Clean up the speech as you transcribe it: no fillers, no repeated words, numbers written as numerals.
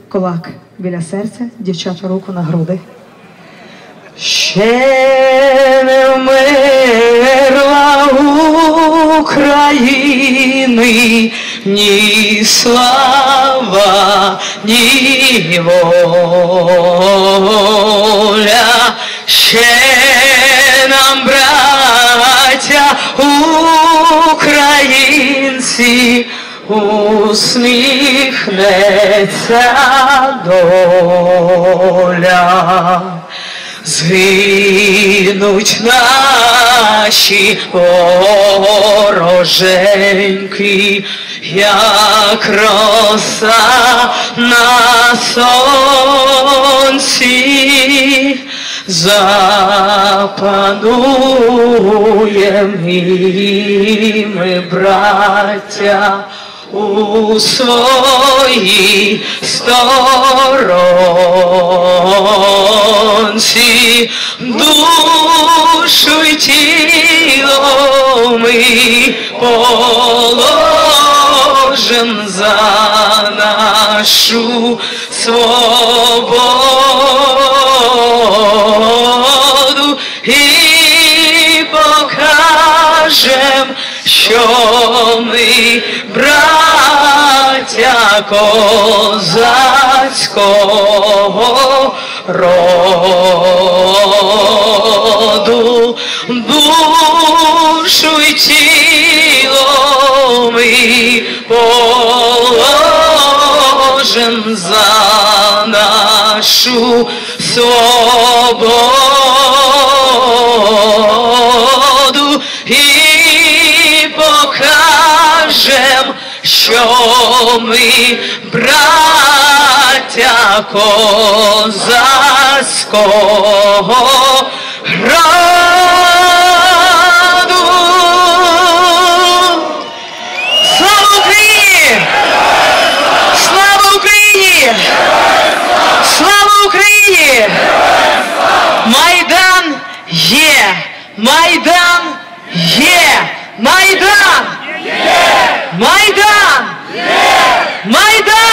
Кулак біля серця, дівчата руку на груди. Ще не вмерла України ні слава, ні воля. Ще нам, браття українці, усміхнеться доля. Згинуть наші вороженьки, як роса на сонці. Запануєм і ми, браття, у своїй сторонці. Душу й тіло ми положим за нашу свободу і покажем, що ми браття козацького роду. Душу й тіло ми положим за нашу свободу і покажем, що ми браття козацького роду. Слава Україні! Слава Україні! Слава Україні! Майдан є! Майдан є! Майдан! Майдан! Майдан!